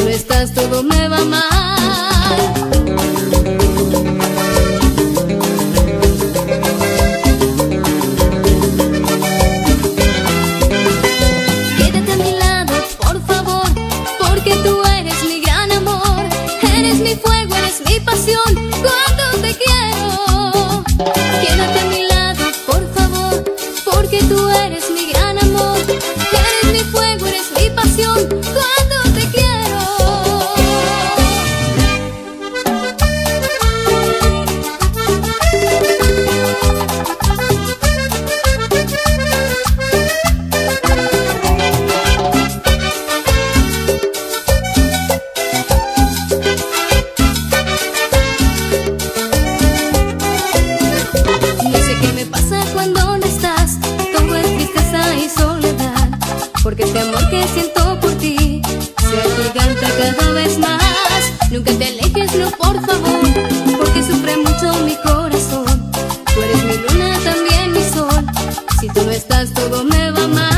no estás todo me va mal. Quédate a mi lado, por favor, porque tú eres mi gran amor. Eres mi fuego, eres mi pasión, cuando te quiero. Quédate a mi lado, por favor, porque tú eres mi gran amor. Eres mi fuego, eres mi pasión, cuando te quiero. No sé qué me pasa cuando no estás, todo es tristeza y soledad, porque este amor que siento por ti se agiganta cada vez más. Nunca te alejes, no, por favor, porque sufre mucho mi corazón. Tú eres mi luna, también mi sol, si tú no estás todo me va mal.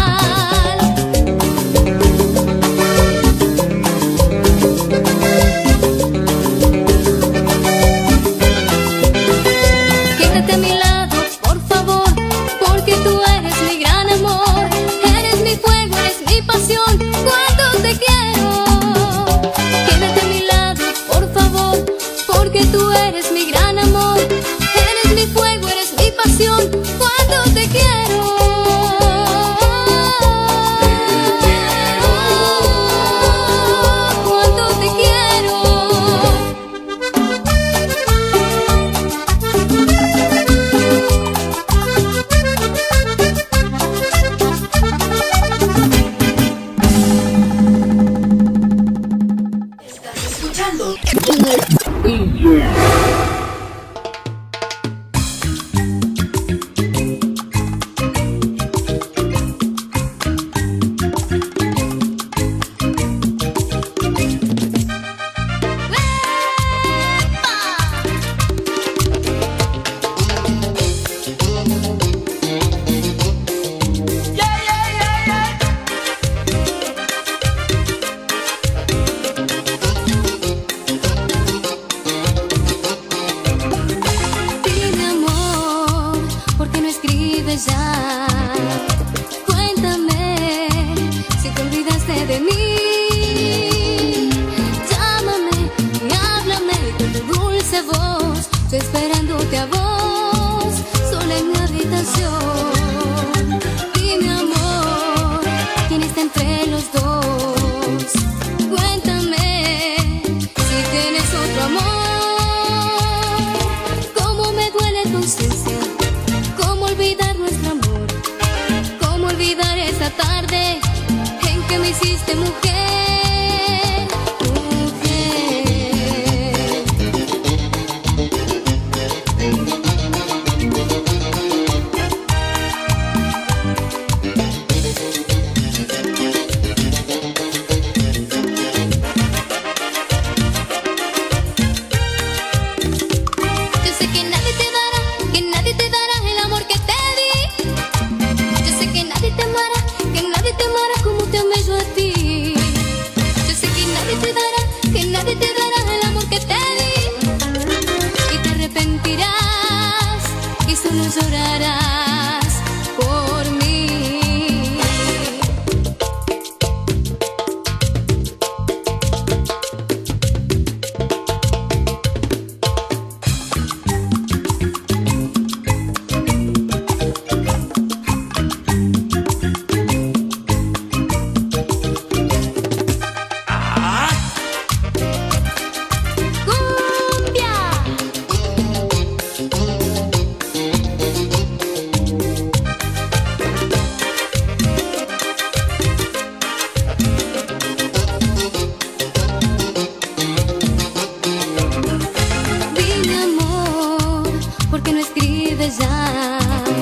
Quédate a mi lado, por favor, porque tú eres mi gran amor. Eres mi fuego, eres mi pasión, cuando te quiero. Quédate a mi lado, por favor, porque tú eres mi gran amor. Eres mi fuego, eres mi pasión, cuando te quiero. Cuando te quiero. Estás escuchando Dime, amor, ¿por qué no escribes ya? Cuéntame si te olvidaste de mí. Llámame y háblame con tu dulce voz. Estoy esperándote a vos, sola en mi habitación. Dime, amor, ¿quién está entre los dos? Cuéntame si tienes otro amor. Cómo me duele tu ausencia, cómo olvidar nuestro amor, cómo olvidar esa tarde en que me hiciste mujer, mujer. Yo sé que nadie te dará el amor que te di. Yo sé que nadie te amará como te amé yo a ti. Yo sé que nadie te dará el amor que te di. Y te arrepentirás y solo llorarás por mí. ¡Cumbia! Dime, amor, ¿por qué no escribes ya?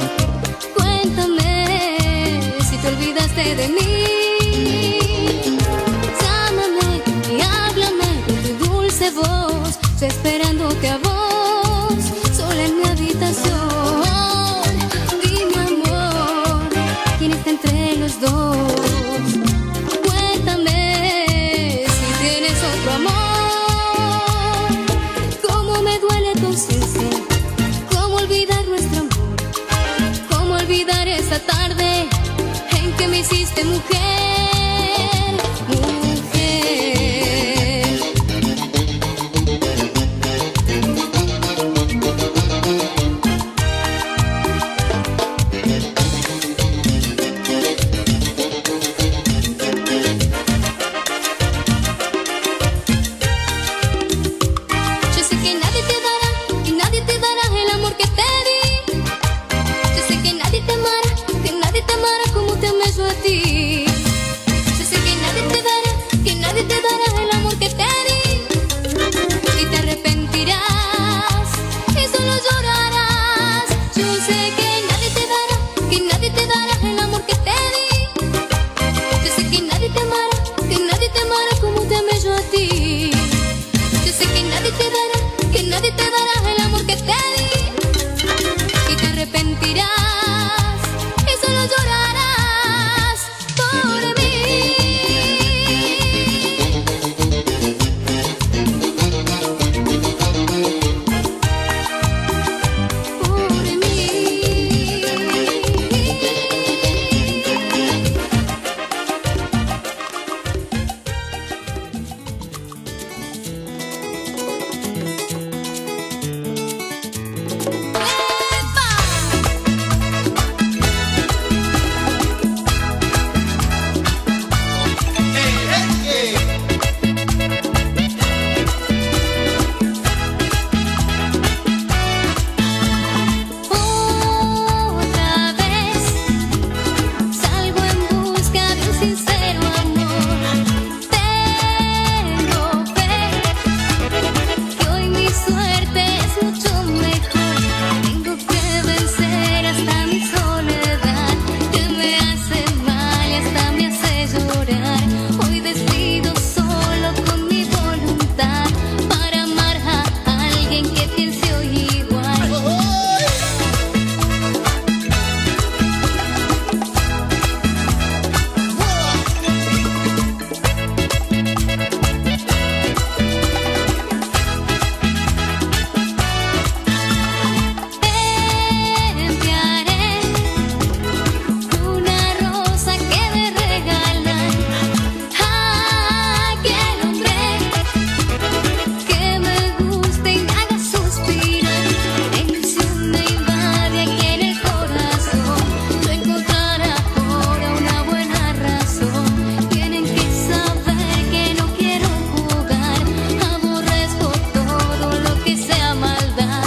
Cuéntame si te olvidaste de mí. Llámame y háblame con tu dulce voz. Estoy esperándote a vos, sola en mi habitación. Dime, amor, ¿quién está entre los dos? Cuéntame si tienes hiciste mujer, mujer. Yo sé que nadie te dará, y nadie te dará el amor que te di. Yo sé que nadie te amará como te amé yo a ti. Yo sé que nadie te dará el amor que te di. Y te arrepentirás y solo llorarás. Yo sé que nadie te dará el amor que te di. Yo sé que nadie te amará como te amé yo a ti. Yo sé que nadie te dará el amor que te di. Y te arrepentirás y solo llorarás por mí. Por mí. Otra vez salgo en busca de un sincero amor. Tengo fe que hoy mi suerte es mucho mejor. Tengo que vencer hasta mi soledad, que me hace mal y hasta me hace llorar. Hoy decido solo con mi voluntad para amar a alguien que piense hoy igual. Enviaré una rosa que me regalan a aquel hombre que me guste y me haga suspirar. La ilusión me invade aquí en el corazón. No encontrará ahora una buena razón. Tienen que saber que no quiero jugar. Aborrezco todo lo que sea maldad.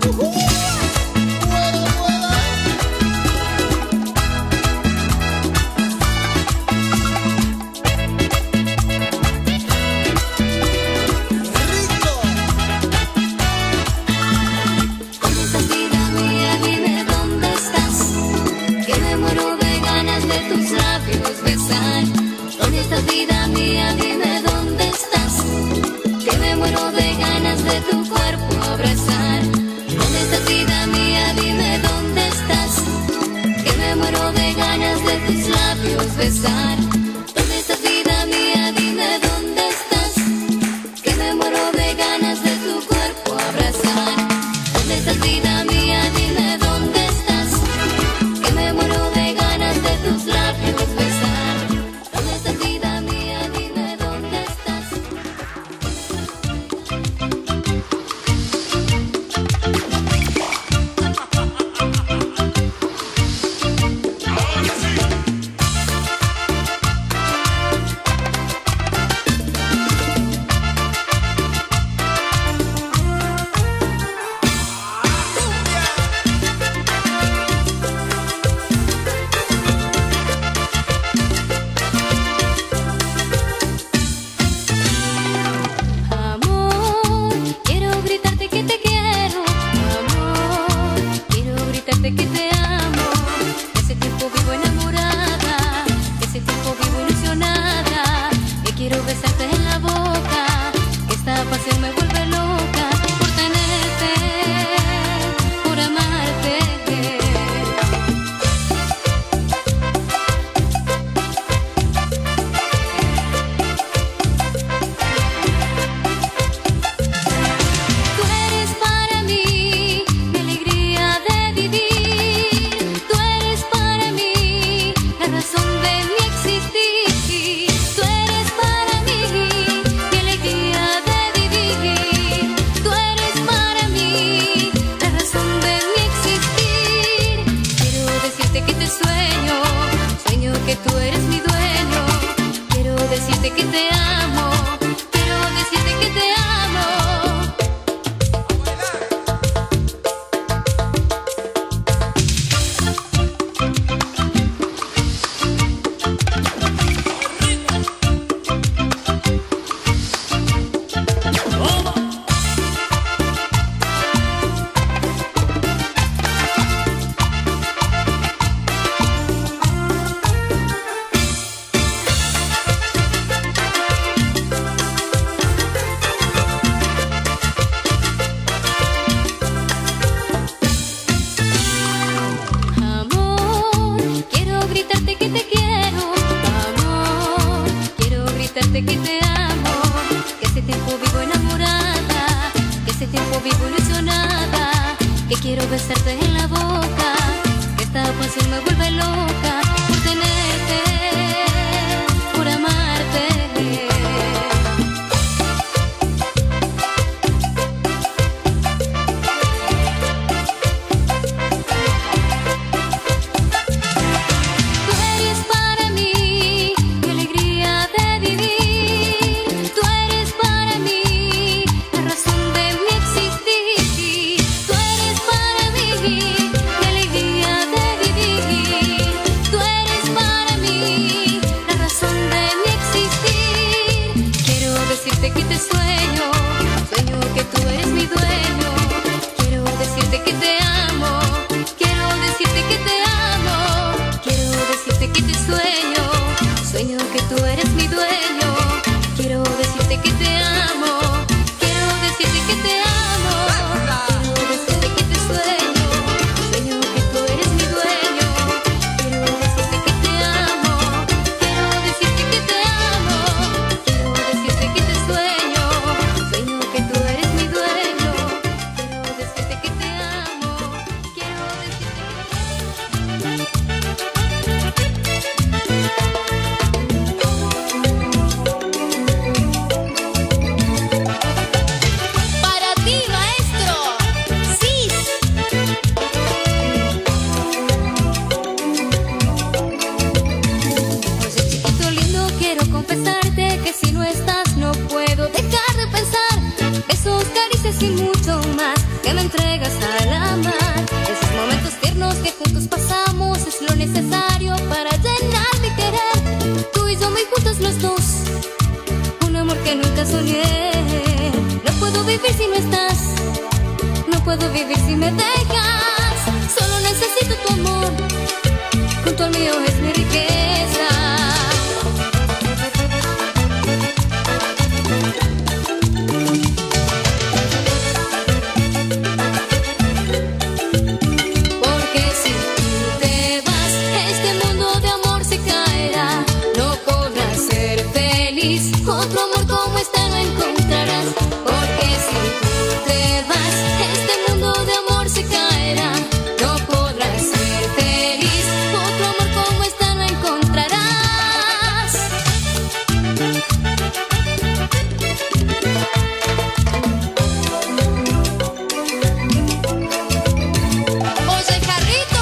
¿Dónde estás, vida mía? Dime dónde estás, que me muero de ganas de tus labios besar. ¿Dónde estás, vida mía? Dime dónde estás, que me muero de ganas de tu cuerpo abrazar. ¿Dónde estás, vida mía? Dime dónde estás, que me muero de ganas de tus labios besar. ¿Dónde estás, vida mía? Dime dónde estás, que me muero de ganas de tu cuerpo abrazar. ¿Dónde estás, vida mía? Dime dónde estás, que me muero de ganas de tus labios besar. ¿Dónde estás, vida mía? Dime dónde estás. Amor, quiero gritarte que te quiero. Amor, quiero gritarte que te amo. Ese tiempo vivo enamorada, ese tiempo vivo ilusionada. Que quiero besarte en la boca, que esta pasión me vuelve loca. Por tenerte, por amarte. Tú eres para mí mi alegría de vivir. Tú eres para mí la razón de mi quiero besarte en la boca, que esta pasión me vuelve loca por tenerte, por amarte. Tú eres para mí mi alegría de vivir, tú eres para mí la razón de mi existir, tú eres para mí mi alegría de vivir, tú eres para mí la razón de mi existir. Quiero decirte que te sueño, sueño que tú eres mi dueño, quiero decirte que te amo, quiero decirte que te amo, quiero decirte que te sueño, sueño que tú eres mi dueño, quiero decirte que te amo, quiero decirte que te amo, quiero decirte que te sueño, sueño que tú eres mi dueño, quiero decirte que te amo, quiero decirte que te amo, quiero decirte que te sueño, sueño que tú eres mi dueño, quiero decirte que te amo, quiero Para ti, maestro, Sis. Oye, chiquito lindo, quiero confesarte que si no estás no puedo dejar de pensar. Esos caricias y mucho más que me entregas al amar. Esos momentos tiernos que juntos pasamos es lo necesario para llenar mi querer. Tú y yo muy juntos los dos, un amor que nunca soñé. No puedo vivir si no estás, no puedo vivir si me dejas. Solo necesito tu amor, junto al mío es mi riqueza. Porque si tú te vas, este mundo de amor se caerá. No podrás ser feliz, otro amor como este no encontrarás. Porque si tú te vas, este mundo de amor se caerá. No podrás ser feliz, otro amor como este no encontrarás. Oye, Jarrito.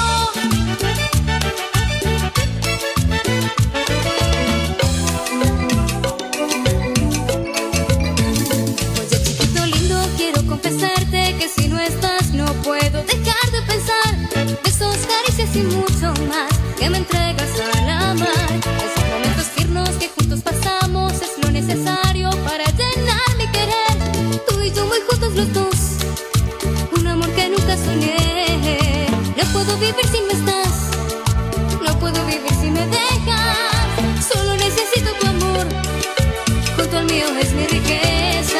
Oye, chiquito lindo, quiero confesarte que si no estás no puedo dejar de pensar. Esos caricias y mucho más que me entregas al amar. Esos momentos tiernos que juntos pasamos es lo necesario para llenar mi querer. Tú y yo muy juntos los dos, un amor que nunca soñé. No puedo vivir si no estás, no puedo vivir si me dejas. Solo necesito tu amor, junto al mío es mi riqueza.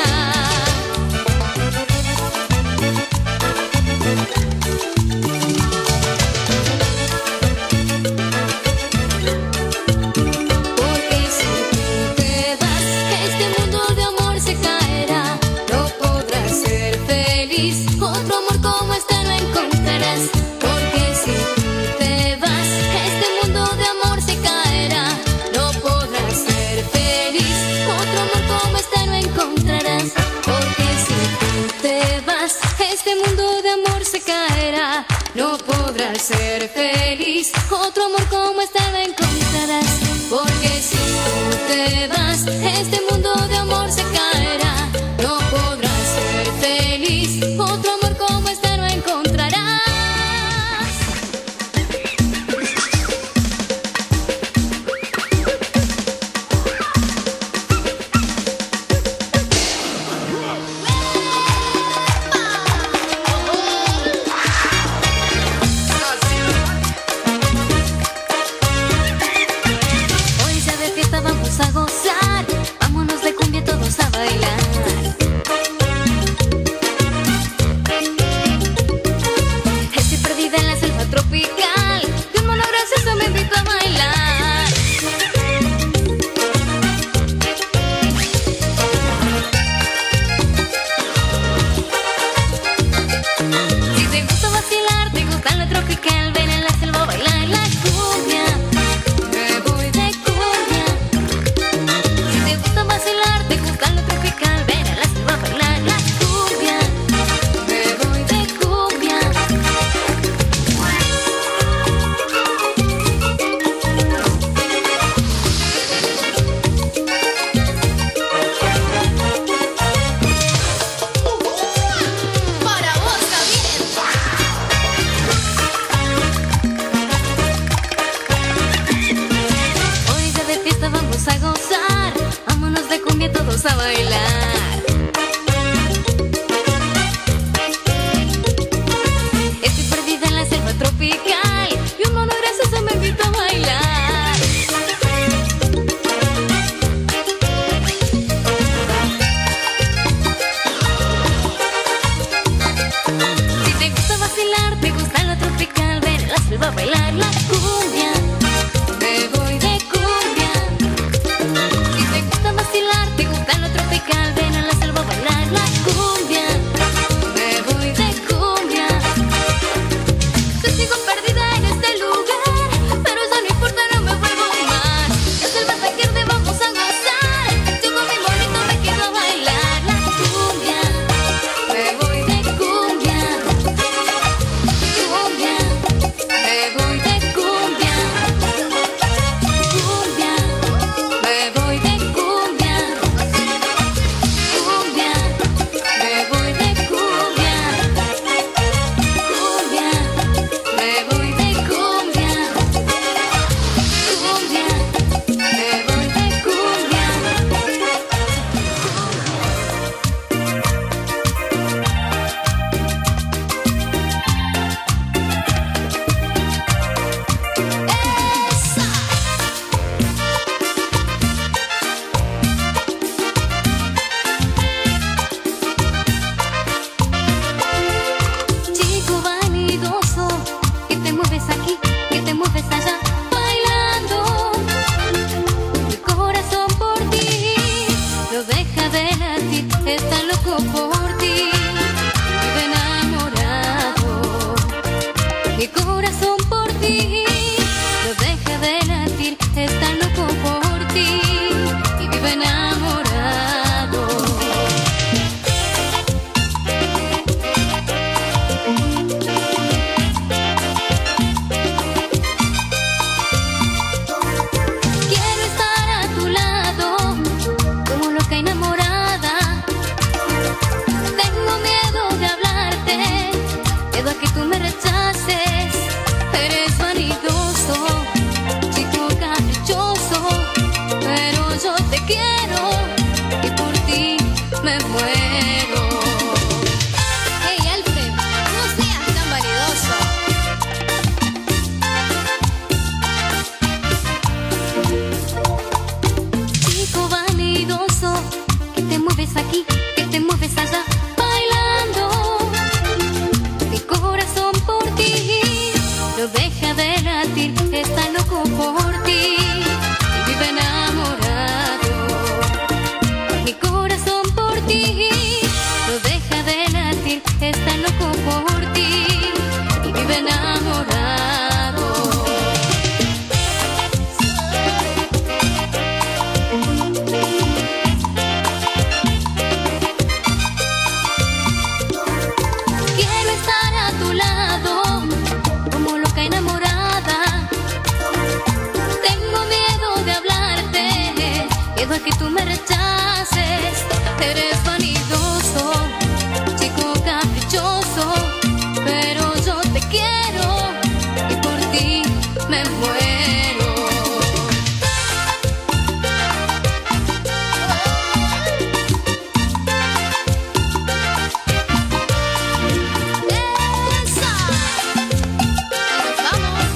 Porque si tú te vas, este mundo de amor se caerá. No podrás ser feliz, otro amor como este no encontrarás. Porque si tú te vas, este mundo de amor se caerá. No podrás ser feliz, otro amor como este no encontrarás. Porque si tú te vas, este mundo de amor se caerá. No podrás ser feliz, otro amor como este no encontrarás. Porque si tú te vas, este mundo de amor se caerá. No podrás ser feliz, otro amor como este no encontrarás. me muero. Hey Alfred, no seas tan vanidoso. Chico vanidoso, que te mueves aquí, que te mueves allá, bailando. Mi corazón por ti no deja de latir, está loco por ti y vive enamorado. Mi corazón por ti no deja de latir, está loco por ti y vive enamorado. Quiero estar a tu lado como loca enamorada. Tengo miedo de hablarte, miedo a que tú me rechaces. Eres vanidoso, chico caprichoso, pero yo te quiero y por ti me muero. ¡Esa! ¡Vamos!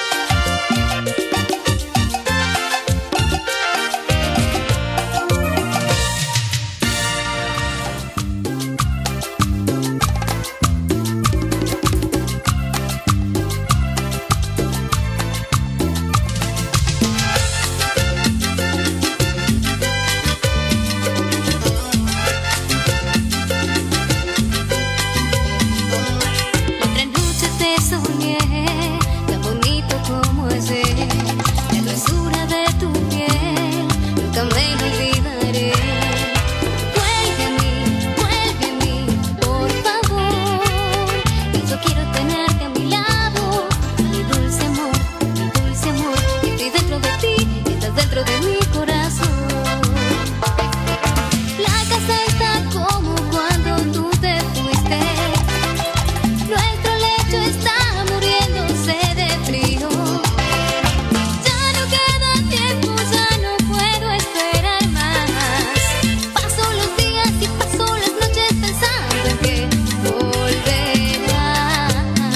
Otra noche te soñé, tan bonito como ayer. La dulzura de tu piel, nunca me olvidaré. Vuelve a mí, por favor. Y yo quiero tenerte a mi lado. Mi dulce amor, estoy dentro de ti, estás dentro de mi corazón. La casa está como cuando tú te fuiste. Nuestro lecho está muriéndose de frío. Ya no queda tiempo, ya no puedo esperar más. Paso los días y paso las noches pensando en que volverás.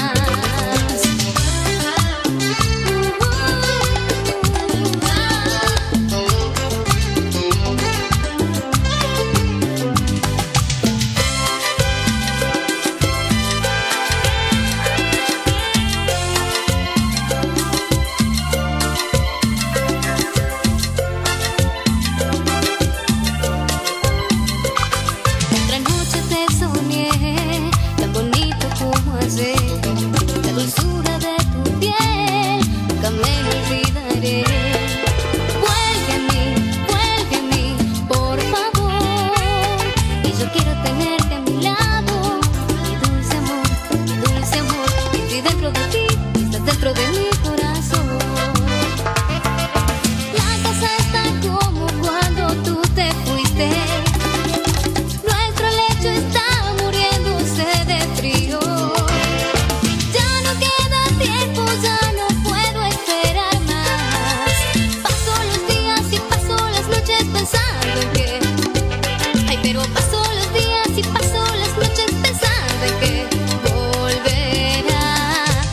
Otra noche te soñé, tan bonito como ayer. La dulzura de tu piel, nunca me olvidaré. Vuelve a mí, por favor. Y yo quiero tenerte a mi lado. Mi dulce amor, estoy dentro de ti, estás dentro de mi corazón. La casa está como cuando tú te fuiste. Nuestro lecho está muriéndose de frío. Ya no queda tiempo, ya no puedo esperar más. Paso los días y paso las noches pensando en que ay, pero paso los días y paso las noches pensando en que volverás.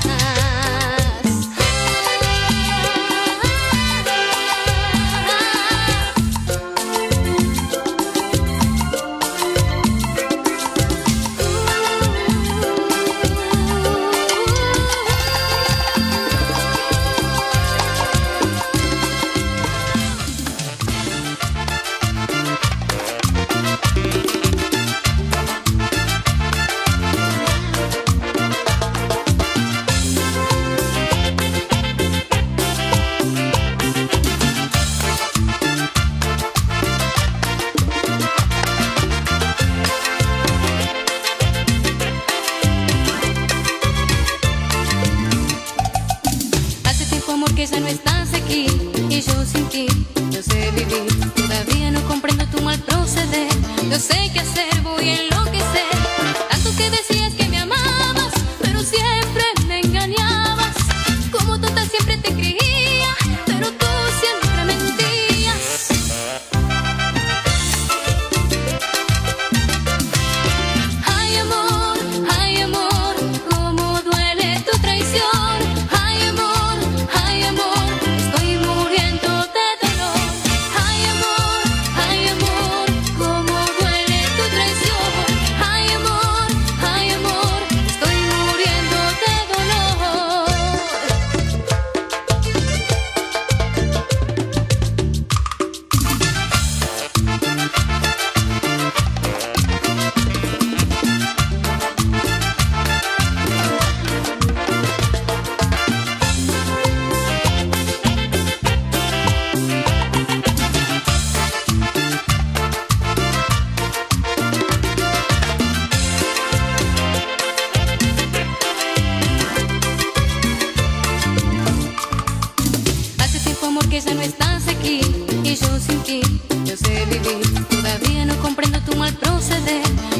Hace tiempo, amor, que ya no estás aquí y yo sin ti no sé vivir. Todavía no comprendo tu mal proceder. No sé qué hacer, voy a enloquecer. Tanto que decías que me amabas, pero siempre me engañabas. Como tonta siempre te creía, pero tú siempre mentías.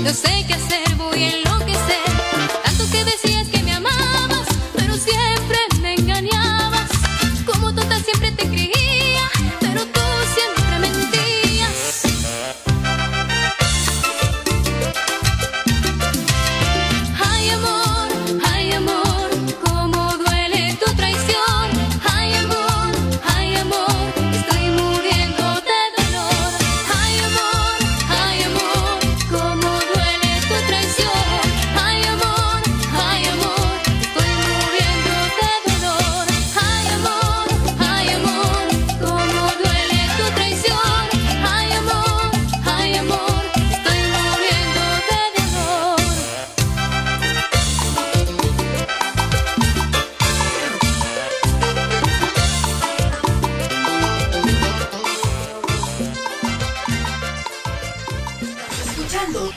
No sé qué hacer, voy a enloquecer. Tanto que decías que me amabas, pero siempre me engañabas. Como tonta siempre te creía, pero tú siempre mentías. Ay amor, cómo duele tu traición. Ay amor, estoy muriendo de dolor. Ay amor, cómo duele tu traición. Ay amor, estoy muriendo de dolor. Ay amor, cómo duele tu traición. Ay amor, estoy muriendo de dolor. Escuchando.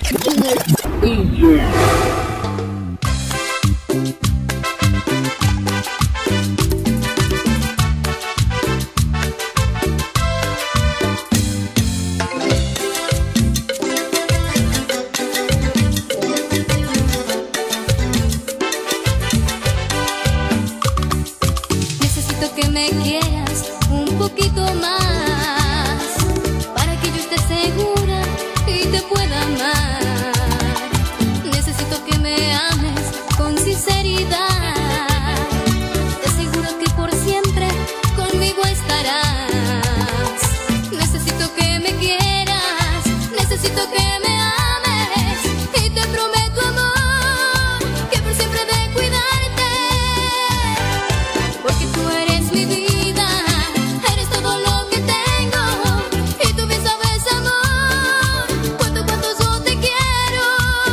Necesito que me quieras un poquito más, para que yo esté segura y te pueda amar. Necesito que me ames con sinceridad. Te aseguro que por siempre conmigo estarás. Necesito que me quieras, necesito que me ames, y te prometo amor que por siempre he de cuidarte. Porque tú eres mi vida, eres todo lo que tengo, y tú bien sabes amor, cuánto yo te quiero.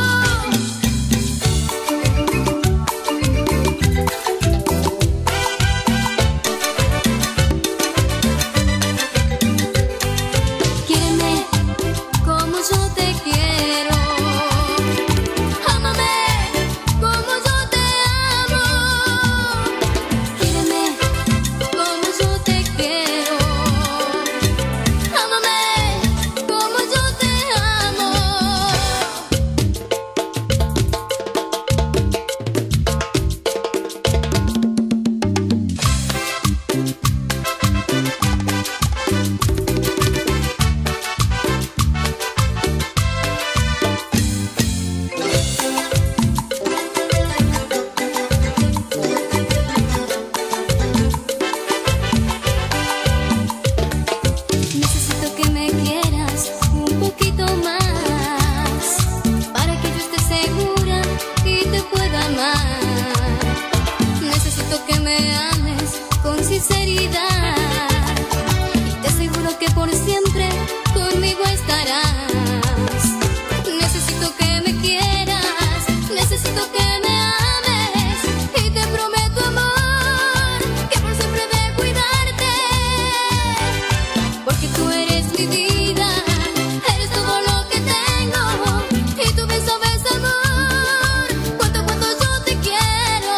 Quiéreme como yo te quiero, ámame como yo te amo. Quiéreme como yo te quiero, ámame como yo te amo. Necesito que me quieras un poquito más, para que yo esté segura y te pueda amar. Necesito que me ames con sinceridad, y te aseguro que por siempre conmigo estarás. Necesito que me quieras, necesito que me ames, y te prometo amor que por siempre he de cuidarte. Porque tú eres mi vida, eres todo lo que tengo, y tú bien sabes amor, cuánto yo te quiero.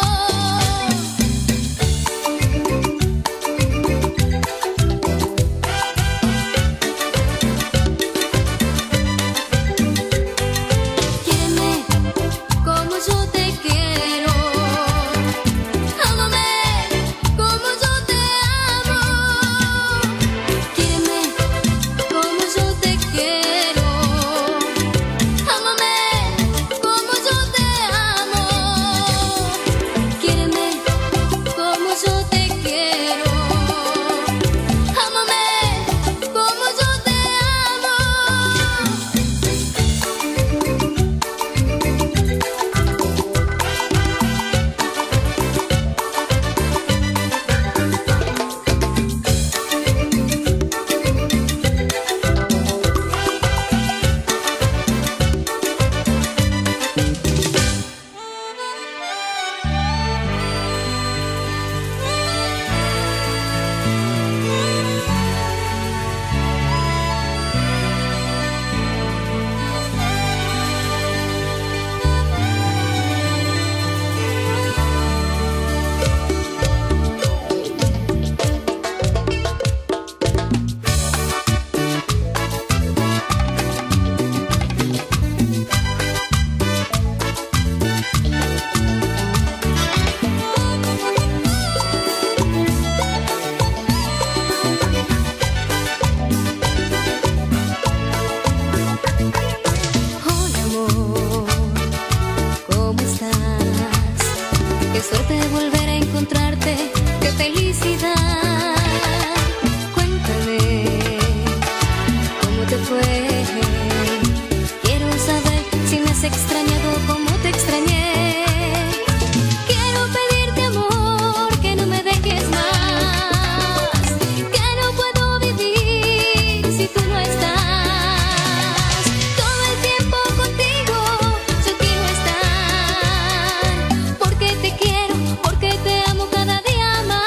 extrañado como te extrañé. Quiero pedirte amor, que no me dejes más, que no puedo vivir si tú no estás. Todo el tiempo contigo yo quiero estar, porque te quiero, porque te amo cada día más.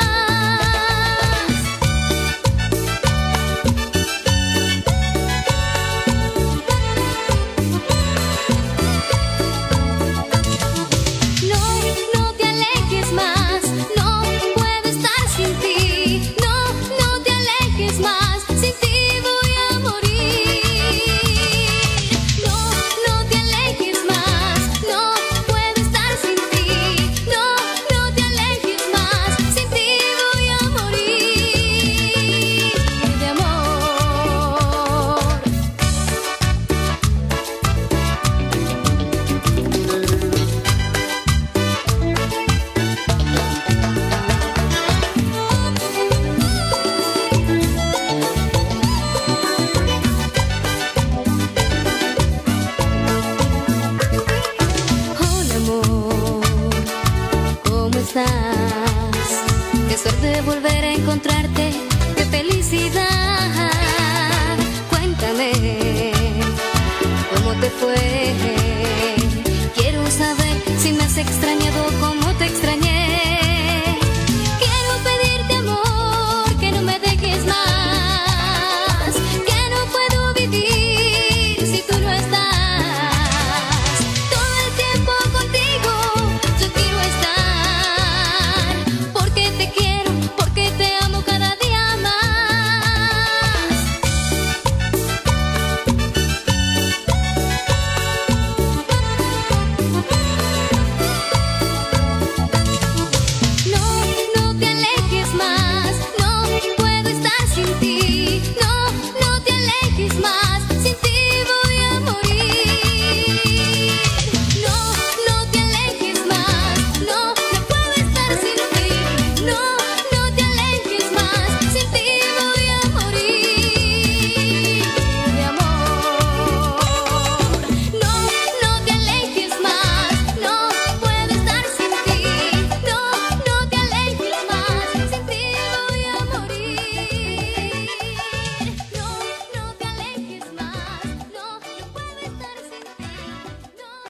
No te alejes más, no puedo estar sin ti. No te alejes más, sin ti voy a morir. No te alejes más, no puedo estar sin ti. No te alejes más, sin ti voy a morir de amor. Hola amor, ¿cómo estás? Qué suerte volver a encontrarte, qué felicidad. Cuéntame, ¿cómo te fue? Quiero saber si me has extrañado como te extrañé.